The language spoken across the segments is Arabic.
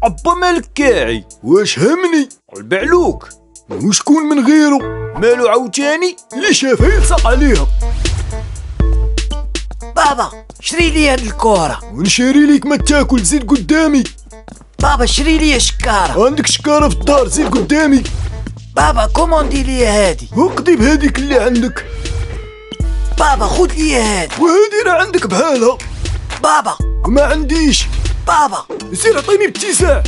عبا مالك كاعي؟ واش همني؟ البعلوك. وشكون من غيره؟ مالو عاوتاني؟ اللي شافها يلصق عليها. بابا شري لي هاد الكورة. ونشري ليك ما تاكل، زيد قدامي. بابا شري لي شكارة. عندك شكارة في الدار، زيد قدامي. بابا كوموندي لي هادي. اقضي بهاديك اللي عندك. بابا خذ لي هادي. وهادي راه عندك بحالها. بابا ما عنديش. بابا سير عطيني باتساع.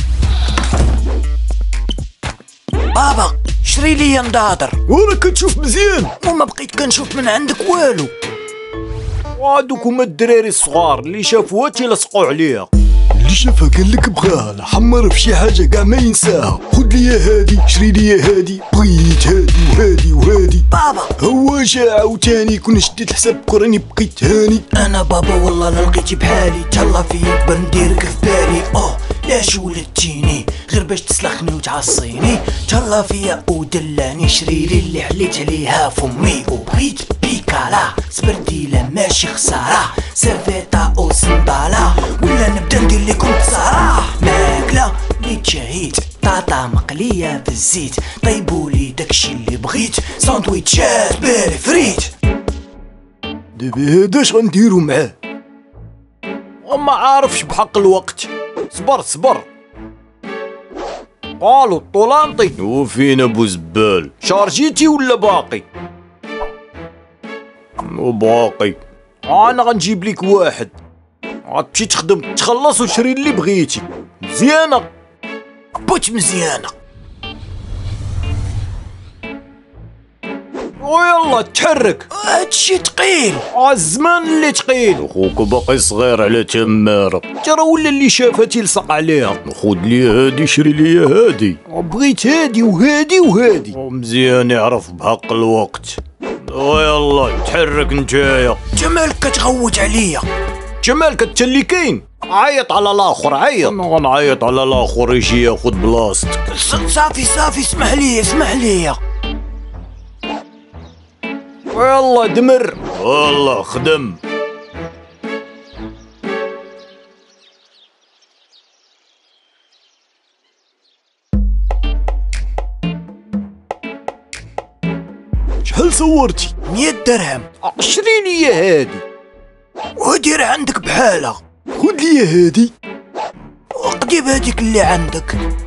بابا شري لي نضاضر. وراك كتشوف مزيان. وما بقيت كنشوف من عندك والو. وهادوك هما الدراري الصغار اللي شافوها تيلصقوا عليها. اللي شافها قال لك بغاها، لا حمر في شي حاجه كاع ما ينساها. خذ لي هادي، شري لي هادي، بغيت هادي وهادي وهادي. بابا هو جا عاوتاني كون شديت الحساب راني بقيت هاني. انا بابا والله لا لقيتي بحالي، تهلا فيا بنديرك في بالي. لاش ولدتيني غير باش تسلخني وتعصيني؟ تهلا فيا ودلاني، شري لي اللي حليت عليها فمي. وبغيت بيكالا سبرديله ماشي خساره، سيرفيتا او سنداله، ولا نبدا ندير لكم تصارى. ماكله اللي تشهيت طاطا مقليه بالزيت، طيبولي داكشي اللي بغيت، ساندويتشات بالي فريت. دابا هاداش غنديرو معاه؟ وما عارفش بحق الوقت. صبر قالوا الطولانطي. وفين ابو زبال؟ شارجيتي ولا باقي؟ وباقي. انا غنجيب لك واحد، غتمشي تخدم تخلص وتشري اللي بغيتي. مزيانه بوت مزيانه. ويلا تحرك. هادشي تقيل. الزمان اللي تقيل. خوك باقي صغير على تماره، ترى ولا اللي شافها تيلصق عليها. خذ لي هادي، شري لي هادي. بغيت هادي وهادي وهادي. مزيان يعرف بحق الوقت. ويلا تحرك نتايا. جمالك كتغوت عليا. جمالك انت اللي كاين. عيط على الاخر، عيط. انا غنعيط على الاخر يجي ياخذ بلاصتك. صافي اسمح لي. يلا دمر. والله خدم. شحال صورتي؟ 100 درهم. شري لي هادي. ودير عندك بحالها. خذ لي هادي. وقضي بهاديك اللي عندك.